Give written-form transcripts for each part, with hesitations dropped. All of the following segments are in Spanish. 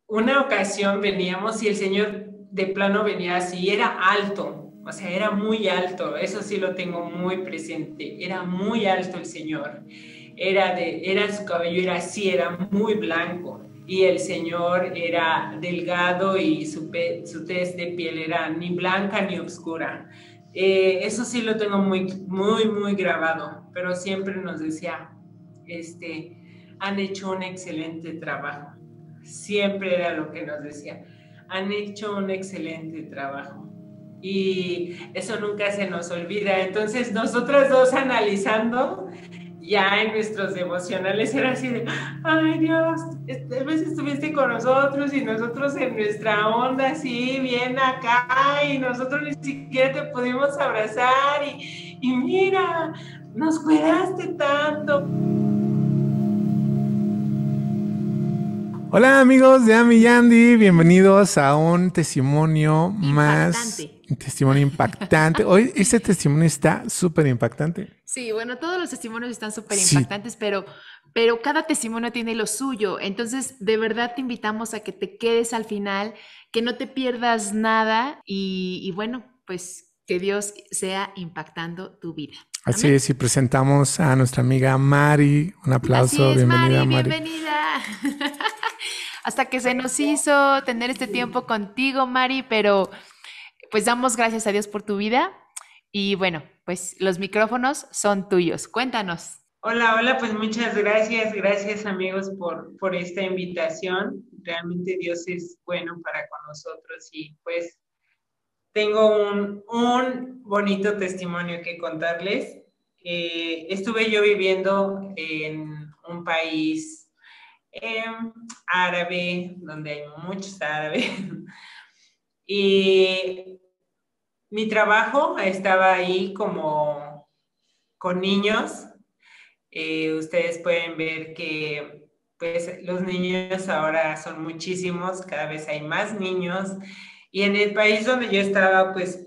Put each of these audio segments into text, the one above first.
una ocasión veníamos y el señor de plano venía así, era alto, o sea, era muy alto, eso sí lo tengo muy presente, era muy alto el señor, era su cabello era así, era muy blanco y el señor era delgado y su tez de piel era ni blanca ni oscura. Eso sí lo tengo muy grabado, pero siempre nos decía, han hecho un excelente trabajo. Siempre era lo que nos decía. Han hecho un excelente trabajo. Y eso nunca se nos olvida. Entonces, nosotras dos analizando, ya en nuestros devocionales era así de, ay Dios, esta vez estuviste con nosotros y nosotros en nuestra onda así, bien acá, y nosotros ni siquiera te pudimos abrazar y mira, nos cuidaste tanto. Hola amigos de Ami Yandy, bienvenidos a un testimonio más, un testimonio impactante. Hoy este testimonio está súper impactante. Sí, bueno, todos los testimonios están súper Sí, impactantes, pero cada testimonio tiene lo suyo. Entonces, de verdad te invitamos a que te quedes al final, que no te pierdas nada y bueno, pues que Dios sea impactando tu vida. así Amén. es, y presentamos a nuestra amiga Mari. Un Así aplauso, es, bienvenida Mari, Mari. bienvenida. Hasta que se nos hizo tener este tiempo contigo, Mari, pero pues damos gracias a Dios por tu vida y bueno, pues los micrófonos son tuyos. Cuéntanos. Hola, pues muchas gracias amigos por esta invitación. Realmente Dios es bueno para con nosotros y pues tengo un bonito testimonio que contarles. Estuve yo viviendo en un país eh, árabe, donde hay muchos árabes, y mi trabajo estaba ahí como con niños. Ustedes pueden ver que pues, los niños ahora son muchísimos, cada vez hay más niños. Y en el país donde yo estaba, pues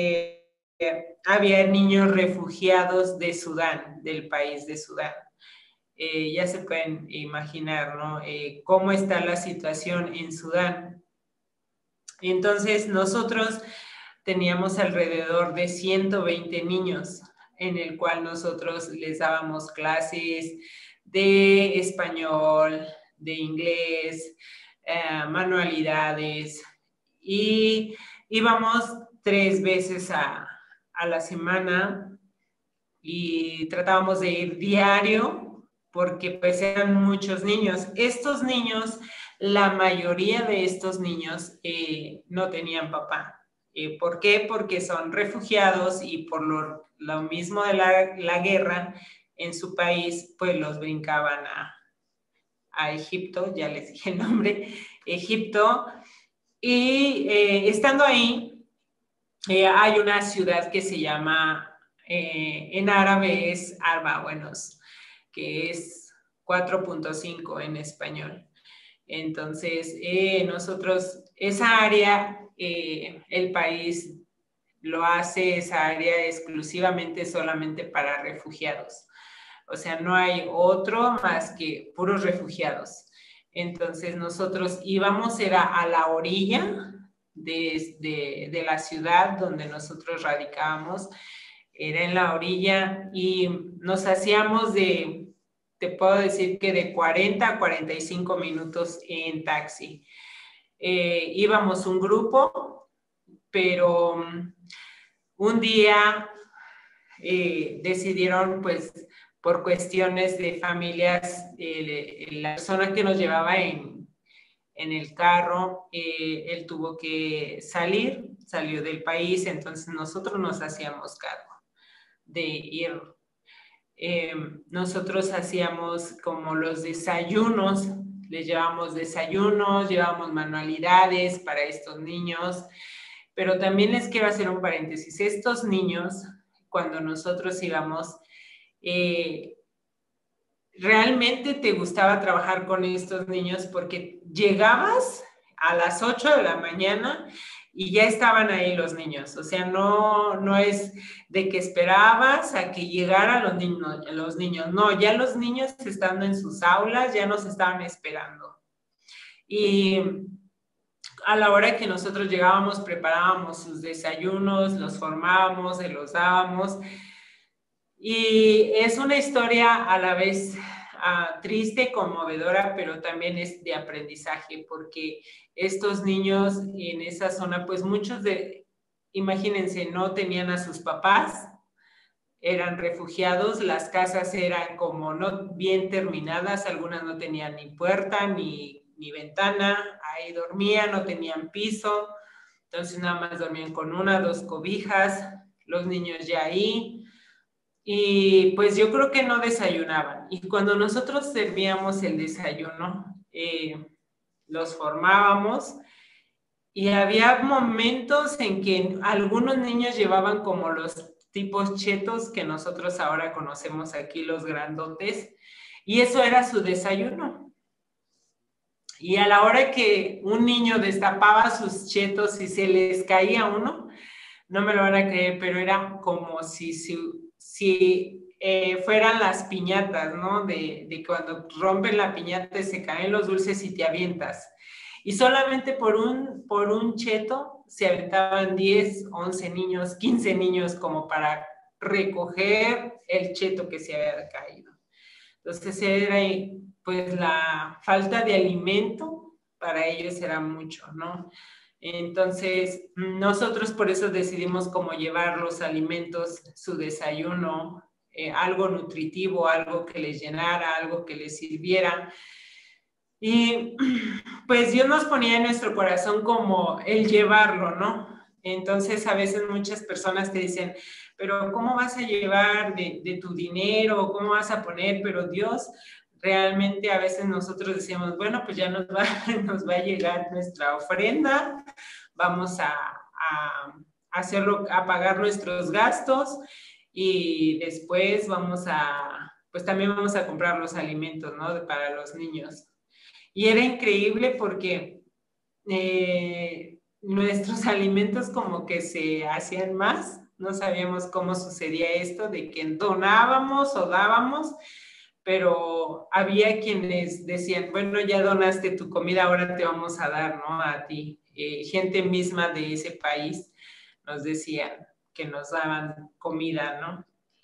había niños refugiados de Sudán, del país de Sudán. Ya se pueden imaginar, ¿no? Cómo está la situación en Sudán. Entonces, nosotros teníamos alrededor de 120 niños, en el cual nosotros les dábamos clases de español, de inglés, manualidades, y íbamos 3 veces a la semana y tratábamos de ir diario porque pues eran muchos niños. Estos niños, la mayoría de estos niños no tenían papá. ¿Por qué? Porque son refugiados y por lo mismo de la guerra en su país, pues los brincaban a Egipto, ya les dije el nombre, Egipto. Y estando ahí, hay una ciudad que se llama, en árabe es Arbabuenos, que es 4.5 en español. Entonces, nosotros, esa área, el país lo hace, esa área exclusivamente solamente para refugiados. O sea, no hay otro más que puros refugiados. Entonces, nosotros íbamos, era a la orilla de la ciudad donde nosotros radicábamos, era en la orilla y nos hacíamos te puedo decir que de 40 a 45 minutos en taxi. Íbamos un grupo, pero un día decidieron, pues, por cuestiones de familias, la persona que nos llevaba en el carro, él tuvo que salió del país, entonces nosotros nos hacíamos cargo de ir. Nosotros hacíamos como los desayunos, les llevamos desayunos, llevamos manualidades para estos niños, pero también les quiero hacer un paréntesis. Estos niños, cuando nosotros íbamos, realmente te gustaba trabajar con estos niños porque llegabas a las 8 de la mañana y ya estaban ahí los niños. O sea, no es de que esperabas a que llegaran los niños. No, ya los niños estando en sus aulas ya nos estaban esperando. Y a la hora que nosotros llegábamos, preparábamos sus desayunos, los formábamos, se los dábamos. Y es una historia a la vez triste, conmovedora, pero también es de aprendizaje, porque estos niños en esa zona, pues muchos imagínense, no tenían a sus papás, eran refugiados, las casas eran como no bien terminadas, algunas no tenían ni puerta ni ventana, ahí dormían, no tenían piso, entonces nada más dormían con 1 o 2 cobijas, los niños ya ahí, y pues yo creo que no desayunaban. Y cuando nosotros servíamos el desayuno, los formábamos y había momentos en que algunos niños llevaban como los tipos chetos que nosotros ahora conocemos aquí, los grandotes, y eso era su desayuno. Y a la hora que un niño destapaba sus chetos y se les caía uno, no me lo van a creer, pero era como si fueran las piñatas, ¿no? De cuando rompen la piñata y se caen los dulces y te avientas. Y solamente por un cheto se aventaban 10, 11 niños, 15 niños como para recoger el cheto que se había caído. Entonces era pues la falta de alimento para ellos era mucho, ¿no? Entonces, nosotros por eso decidimos cómo llevar los alimentos, su desayuno, algo nutritivo, algo que les llenara, algo que les sirviera. Y pues Dios nos ponía en nuestro corazón como el llevarlo, ¿no? Entonces, a veces muchas personas te dicen, pero ¿cómo vas a llevar de tu dinero? ¿Cómo vas a poner? Pero Dios realmente a veces nosotros decíamos, bueno, pues ya nos va a llegar nuestra ofrenda, vamos a hacerlo, a pagar nuestros gastos y después pues también vamos a comprar los alimentos, ¿no? Para los niños. Y era increíble porque nuestros alimentos como que se hacían más, no sabíamos cómo sucedía esto, de que donábamos o dábamos, pero había quienes decían, bueno, ya donaste tu comida, ahora te vamos a dar, ¿no? A ti. Gente misma de ese país nos decían que nos daban comida, ¿no?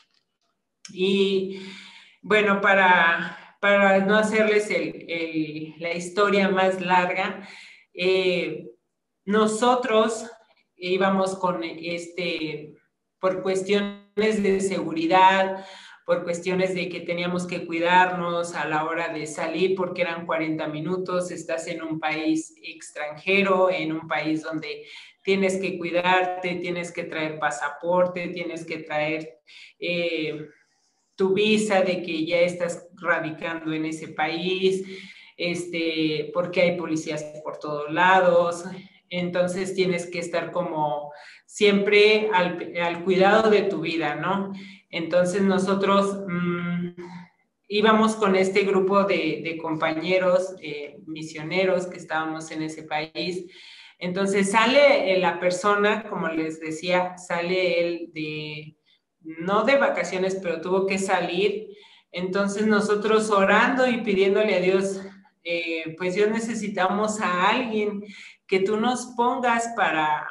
Y bueno, para no hacerles la historia más larga, nosotros íbamos por cuestiones de seguridad, por cuestiones de que teníamos que cuidarnos a la hora de salir porque eran 40 minutos, estás en un país extranjero, en un país donde tienes que cuidarte, tienes que traer pasaporte, tienes que traer tu visa de que ya estás radicando en ese país, porque hay policías por todos lados, entonces tienes que estar como siempre al cuidado de tu vida, ¿no? Entonces nosotros íbamos con este grupo de compañeros misioneros que estábamos en ese país. Entonces sale la persona, como les decía, sale él no de vacaciones, pero tuvo que salir. Entonces nosotros orando y pidiéndole a Dios, pues Dios, necesitamos a alguien que tú nos pongas para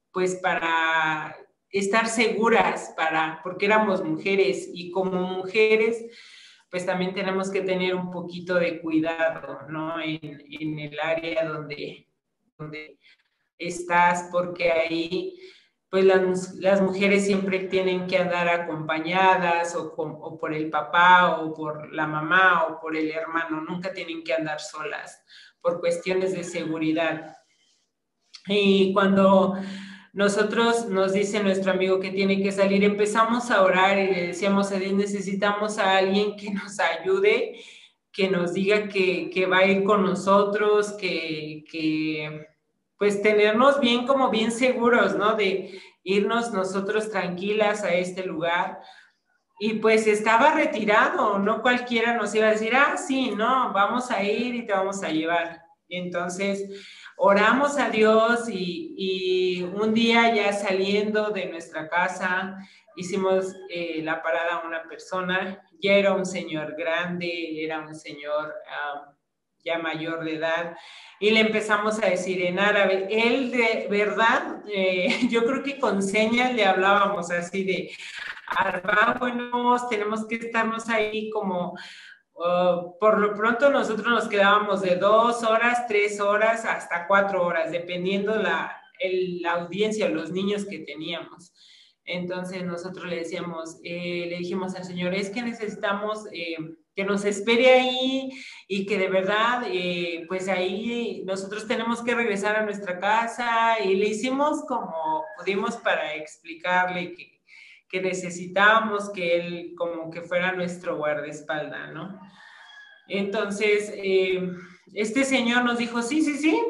estar seguras, porque éramos mujeres y como mujeres, pues también tenemos que tener un poquito de cuidado, ¿no? En el área donde estás, porque ahí pues las mujeres siempre tienen que andar acompañadas o por el papá o por la mamá o por el hermano, nunca tienen que andar solas por cuestiones de seguridad. Y cuando nosotros nos dice nuestro amigo que tiene que salir, empezamos a orar y le decíamos a Dios, necesitamos a alguien que nos ayude, que nos diga que va a ir con nosotros, que pues tenernos como bien seguros, ¿no? De irnos nosotros tranquilas a este lugar. Y pues estaba retirado, no cualquiera nos iba a decir, sí, no, vamos a ir y te vamos a llevar. Entonces, oramos a Dios y un día ya saliendo de nuestra casa, hicimos la parada a una persona, ya era un señor grande, era un señor ya mayor de edad, y le empezamos a decir en árabe. Él de verdad, yo creo que con señas le hablábamos así de, Arba, bueno, tenemos que estarnos ahí como, por lo pronto nosotros nos quedábamos de 2 horas, 3 horas, hasta 4 horas, dependiendo la audiencia, los niños que teníamos. Entonces nosotros le decíamos, le dijimos al Señor, es que necesitamos que nos espere ahí y que de verdad, pues ahí nosotros tenemos que regresar a nuestra casa, y le hicimos como pudimos para explicarle que necesitábamos que él como que fuera nuestro guardaespaldas, ¿no? Entonces, este señor nos dijo, sí, sí, sí,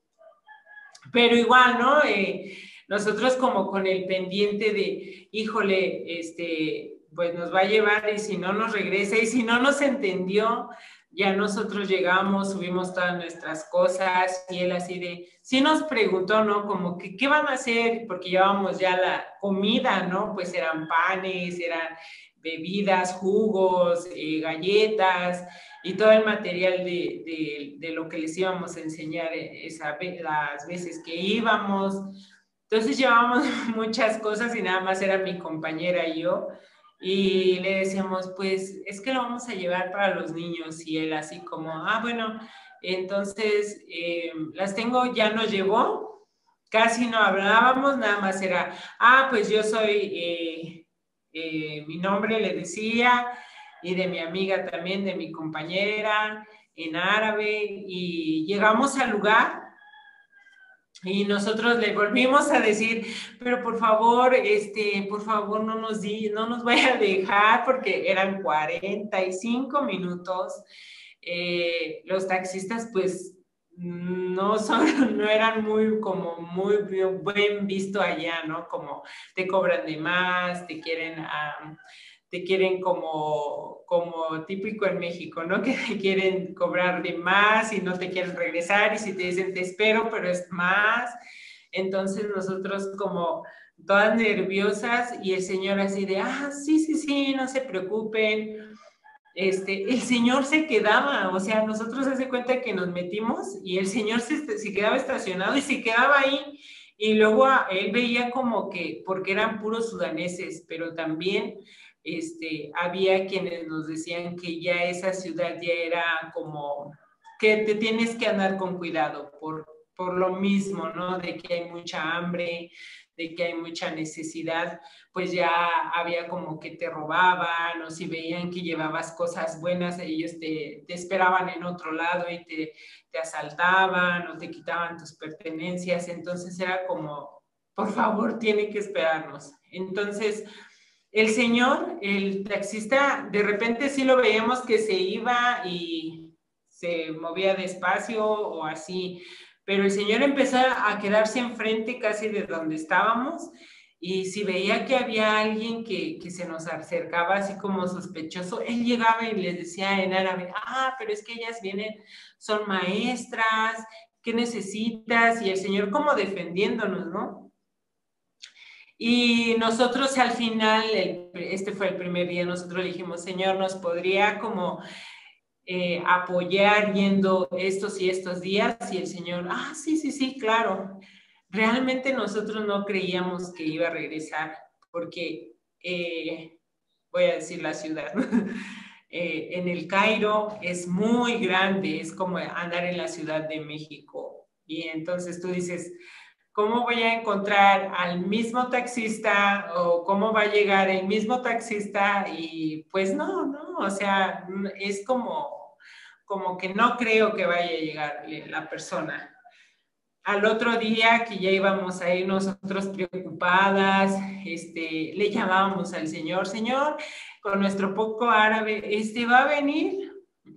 pero igual, ¿no? Nosotros como con el pendiente de, híjole, pues nos va a llevar, y si no nos regresa, y si no nos entendió, ya nosotros llegamos, subimos todas nuestras cosas, y él así de, sí nos preguntó, ¿no? Como que, ¿qué van a hacer? Porque llevábamos ya la comida, ¿no? Pues eran panes, eran bebidas, jugos, galletas, y todo el material de lo que les íbamos a enseñar las veces que íbamos. Entonces llevábamos muchas cosas y nada más era mi compañera y yo. Y le decíamos, pues es que lo vamos a llevar para los niños. Y él así como, ah, bueno, entonces las tengo, ya nos llevó. Casi no hablábamos, nada más era, ah, pues yo soy, mi nombre le decía, y de mi amiga también, de mi compañera, en árabe. Y llegamos al lugar. Y nosotros le volvimos a decir, pero por favor no nos vaya a dejar, porque eran 45 minutos. Los taxistas, pues, no eran muy buen visto allá, ¿no? Como te cobran de más, te quieren como típico en México, ¿no? Que te quieren cobrar de más y no te quieren regresar, y si te dicen te espero, pero es más. Entonces nosotros como todas nerviosas, y el señor así de, ah, sí, sí, sí, no se preocupen. El señor se quedaba, o sea, nosotros hace cuenta que nos metimos y el señor se quedaba estacionado y se quedaba ahí. Y luego él veía como que, porque eran puros sudaneses, pero también había quienes nos decían que ya esa ciudad ya era como que te tienes que andar con cuidado por lo mismo, ¿no? De que hay mucha hambre, de que hay mucha necesidad, pues ya había como que te robaban, o si veían que llevabas cosas buenas, ellos te esperaban en otro lado y te asaltaban o te quitaban tus pertenencias. Entonces era como, por favor, tiene que esperarnos. Entonces, el señor, el taxista, de repente sí lo veíamos que se iba y se movía despacio o así, pero el señor empezó a quedarse enfrente casi de donde estábamos, y si veía que había alguien que se nos acercaba así como sospechoso, él llegaba y les decía en árabe, ah, pero es que ellas vienen, son maestras, ¿qué necesitas? Y el señor como defendiéndonos, ¿no? Y nosotros al final, este fue el primer día, nosotros le dijimos, Señor, ¿nos podría como apoyar yendo estos y estos días? Y el Señor, ah, sí, sí, sí, claro. Realmente nosotros no creíamos que iba a regresar, porque voy a decir la ciudad. En el Cairo es muy grande, es como andar en la Ciudad de México. Y entonces tú dices, ¿cómo voy a encontrar al mismo taxista, o cómo va a llegar el mismo taxista? Y pues no, o sea, es como que no creo que vaya a llegar la persona. Al otro día que ya íbamos a ir nosotros preocupadas, le llamábamos al señor, señor, con nuestro poco árabe, va a venir.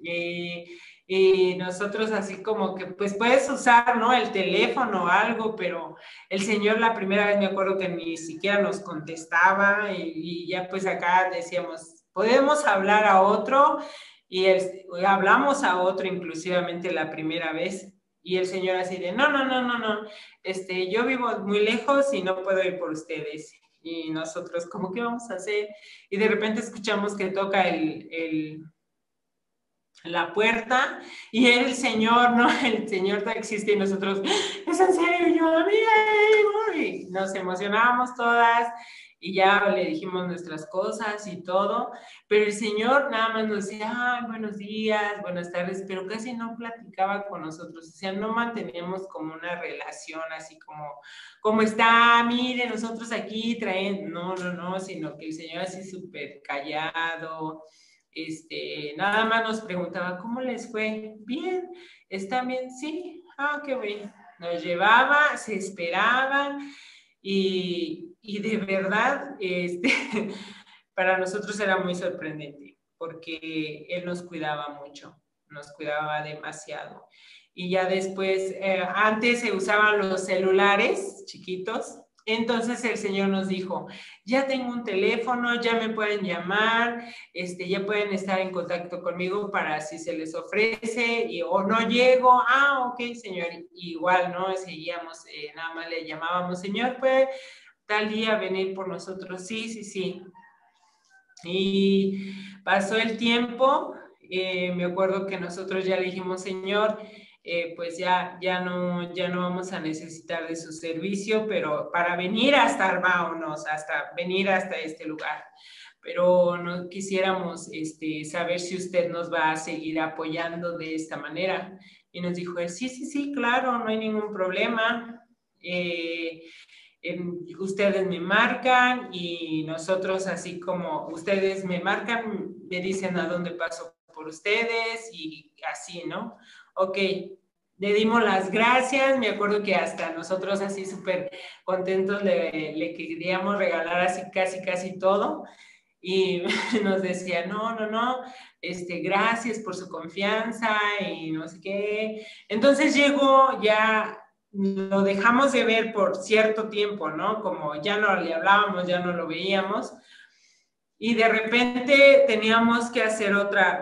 Y nosotros así como que, pues puedes usar, ¿no? El teléfono o algo, pero el señor la primera vez me acuerdo que ni siquiera nos contestaba, y ya pues acá decíamos, ¿podemos hablar a otro? Y hablamos a otro inclusivamente la primera vez. Y el señor así de, no, yo vivo muy lejos y no puedo ir por ustedes. Y nosotros, ¿cómo que vamos a hacer? Y de repente escuchamos que toca la puerta y era el señor, ¿no? El señor taxista y nosotros, ¿es en serio? Y yo, amiga, y nos emocionábamos todas y ya le dijimos nuestras cosas y todo, pero el señor nada más nos decía, ay, buenos días, buenas tardes, pero casi no platicaba con nosotros, o sea, no manteníamos como una relación así como, ¿cómo está? Mire, nosotros aquí traen, no, sino que el señor así súper callado, nada más nos preguntaba, ¿cómo les fue? Bien, ¿están bien? Sí, qué bien. Nos llevaba, se esperaban y de verdad, para nosotros era muy sorprendente porque él nos cuidaba mucho, nos cuidaba demasiado. Y ya después, antes se usaban los celulares chiquitos, entonces el Señor nos dijo, ya tengo un teléfono, ya me pueden llamar, ya pueden estar en contacto conmigo para si se les ofrece o no llego, ok, Señor, igual, ¿no? Seguíamos, nada más le llamábamos, Señor, ¿puede tal día venir por nosotros? Sí. Y pasó el tiempo, me acuerdo que nosotros ya le dijimos, Señor, pues ya no vamos a necesitar de su servicio, pero para venir hasta Arbaonos, hasta venir hasta este lugar. Pero no quisiéramos saber si usted nos va a seguir apoyando de esta manera. Y nos dijo, sí, claro, no hay ningún problema. Ustedes me marcan y nosotros así como ustedes me marcan, me dicen a dónde paso por ustedes y así, ¿no? Ok, le dimos las gracias, me acuerdo que hasta nosotros así súper contentos le queríamos regalar así casi todo y nos decía, no, gracias por su confianza y no sé qué. Entonces llegó ya, lo dejamos de ver por cierto tiempo, ¿no? Como ya no le hablábamos, ya no lo veíamos. Y de repente teníamos que hacer otra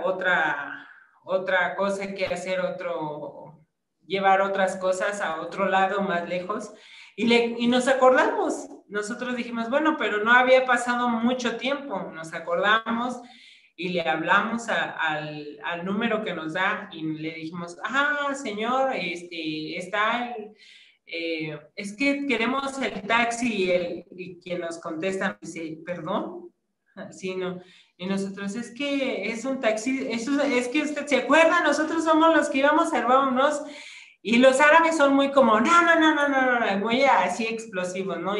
cosa, que hacer llevar otras cosas a otro lado más lejos. Y nos acordamos, nosotros dijimos, bueno, pero no había pasado mucho tiempo, nos acordamos y le hablamos al número que nos da y le dijimos, señor, está es que queremos el taxi y quien nos contesta dice, ¿perdón? Sí, no. Y nosotros, es que es un taxi, es que usted se acuerda, nosotros somos los que íbamos a Arbaonos y los árabes son muy como, no, muy así explosivos, ¿no?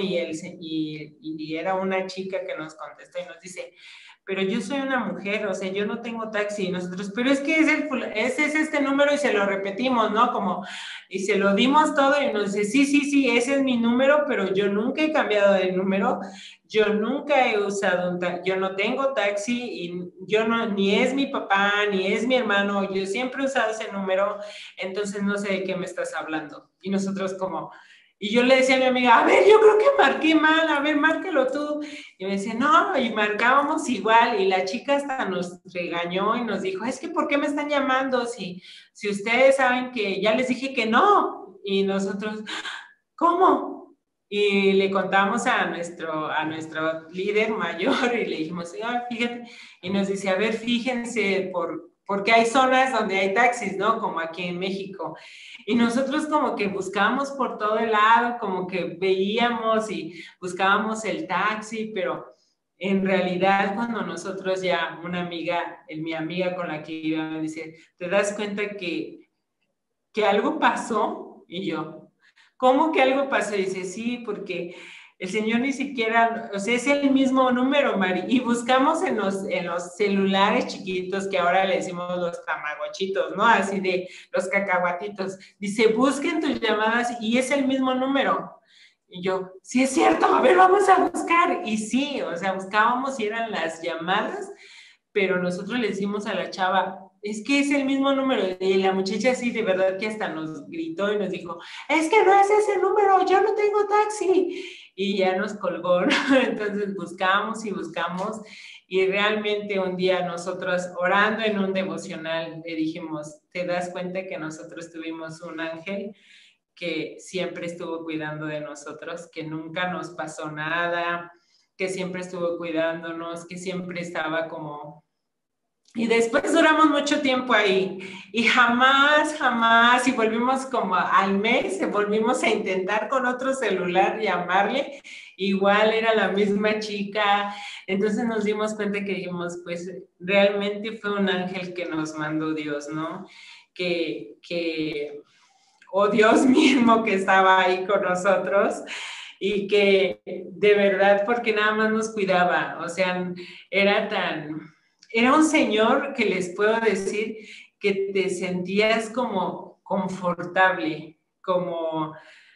Y era una chica que nos contestó y nos dice, pero yo soy una mujer, o sea, yo no tengo taxi. Y nosotros, pero es que ese es este número y se lo repetimos, ¿no? Como, y se lo dimos todo y nos dice, sí, ese es mi número, pero yo nunca he cambiado de número, yo nunca he usado un taxi, yo no tengo taxi y yo no, ni es mi papá, ni es mi hermano, yo siempre he usado ese número, entonces no sé de qué me estás hablando. Y nosotros como... Y yo le decía a mi amiga, a ver, yo creo que marqué mal, a ver, márcalo tú. Y me decía, no, y marcábamos igual. Y la chica hasta nos regañó y nos dijo, es que ¿por qué me están llamando? Si ustedes saben que ya les dije que no. Y nosotros, ¿cómo? Y le contamos a nuestro líder mayor y le dijimos, fíjate. Y nos dice, a ver, fíjense, porque hay zonas donde hay taxis, ¿no? Como aquí en México. Y nosotros como que buscábamos por todo el lado, como que veíamos y buscábamos el taxi, pero en realidad cuando nosotros ya, una amiga, mi amiga con la que iba, me dice, ¿te das cuenta que algo pasó? Y yo, ¿cómo que algo pasó? Y dice, sí, porque el señor ni siquiera, o sea, es el mismo número, Mari, y buscamos en los celulares chiquitos que ahora le decimos los tamagotchitos, ¿no? Así de los cacahuatitos. Dice, busquen tus llamadas y es el mismo número. Y yo, sí es cierto, a ver, vamos a buscar. Y sí, o sea, buscábamos y eran las llamadas, pero nosotros le decimos a la chava, es que es el mismo número. Y la muchacha sí, de verdad que hasta nos gritó y nos dijo, es que no es ese número, yo no tengo taxi. Y ya nos colgó, ¿no? Entonces buscamos y buscamos y realmente un día nosotros orando en un devocional le dijimos, ¿te das cuenta que nosotros tuvimos un ángel que siempre estuvo cuidando de nosotros, que nunca nos pasó nada, que siempre estuvo cuidándonos, que siempre estaba como Y después duramos mucho tiempo ahí y jamás, y volvimos como al mes, volvimos a intentar con otro celular llamarle, igual era la misma chica. Entonces nos dimos cuenta que dijimos, pues realmente fue un ángel que nos mandó Dios, ¿no? O Dios mismo que estaba ahí con nosotros y que de verdad, porque nada más nos cuidaba, o sea, era un señor que les puedo decir que te sentías como confortable, como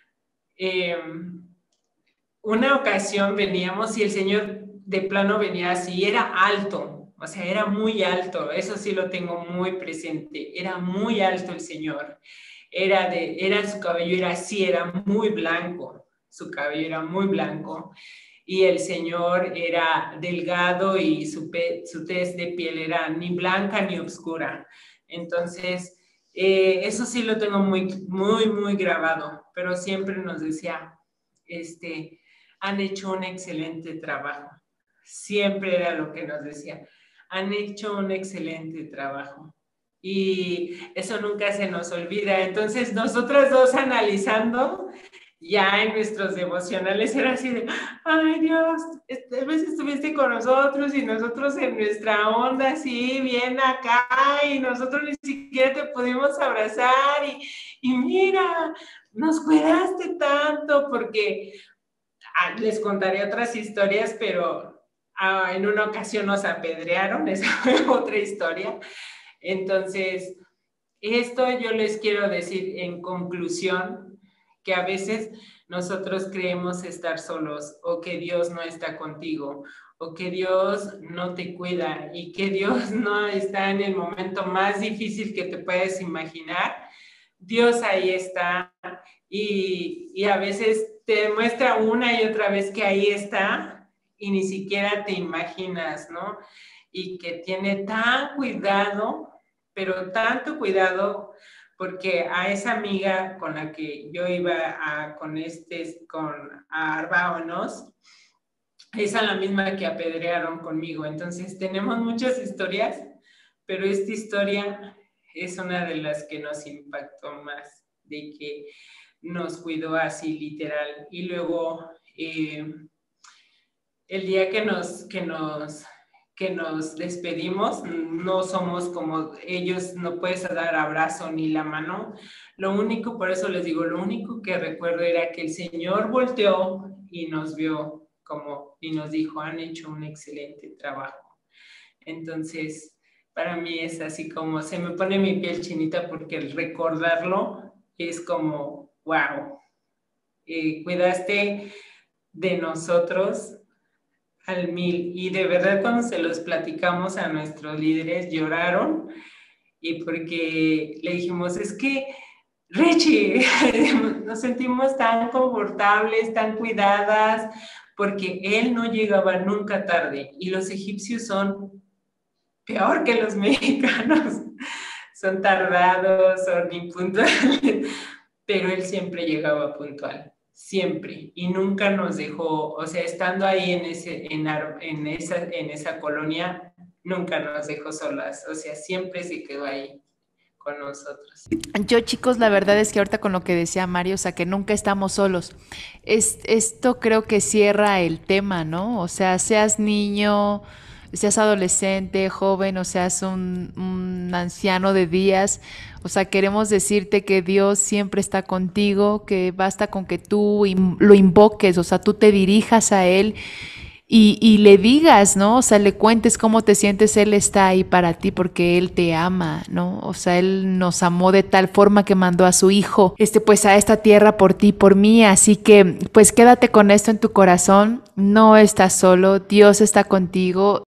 una ocasión veníamos y el señor de plano venía así, era alto, o sea, era muy alto, eso sí lo tengo muy presente, era muy alto el señor, su cabello era así, era muy blanco, su cabello era muy blanco, y el señor era delgado y su tez de piel era ni blanca ni oscura. Entonces, eso sí lo tengo muy grabado, pero siempre nos decía, han hecho un excelente trabajo. Siempre era lo que nos decía, han hecho un excelente trabajo. Y eso nunca se nos olvida. Entonces, nosotras dos analizando, ya en nuestros devocionales era así de, ay Dios, esta vez estuviste con nosotros y nosotros en nuestra onda así, bien acá, y nosotros ni siquiera te pudimos abrazar y mira, nos cuidaste tanto, porque les contaré otras historias, pero en una ocasión nos apedrearon, esa fue otra historia. Entonces, esto yo les quiero decir en conclusión, que a veces nosotros creemos estar solos o que Dios no está contigo o que Dios no te cuida y que Dios no está en el momento más difícil que te puedes imaginar. Dios ahí está y a veces te demuestra una y otra vez que ahí está y ni siquiera te imaginas, ¿no? Y que tiene tan cuidado, pero tanto cuidado, porque a esa amiga con la que yo iba a Arbáonos, es a la misma que apedrearon conmigo. Entonces tenemos muchas historias, pero esta historia es una de las que nos impactó más, de que nos cuidó así literal. Y luego el día que nos despedimos, no somos como ellos, no puedes dar abrazo ni la mano. Lo único, por eso les digo, lo único que recuerdo era que el Señor volteó y nos vio y nos dijo, han hecho un excelente trabajo. Entonces, para mí es así como, se me pone mi piel chinita porque el recordarlo es como, wow, cuidaste de nosotros al 1000, y de verdad cuando se los platicamos a nuestros líderes lloraron, y porque le dijimos, es que Richie, nos sentimos tan confortables, tan cuidadas, porque él no llegaba nunca tarde, y los egipcios son peor que los mexicanos, son tardados, son impuntuales, pero él siempre llegaba puntual. Siempre, y nunca nos dejó, o sea, estando ahí en esa colonia, nunca nos dejó solas, o sea, siempre se quedó ahí con nosotros. Yo, chicos, la verdad es que ahorita con lo que decía Mario, o sea, que nunca estamos solos. Esto creo que cierra el tema, ¿no? O sea, seas niño, seas adolescente, joven, o seas un anciano de días, o sea, queremos decirte que Dios siempre está contigo, que basta con que tú lo invoques, o sea, tú te dirijas a Él y le digas, ¿no? O sea, le cuentes cómo te sientes, Él está ahí para ti porque Él te ama, ¿no? O sea, Él nos amó de tal forma que mandó a su Hijo, pues a esta tierra por ti, por mí, así que pues quédate con esto en tu corazón, no estás solo, Dios está contigo.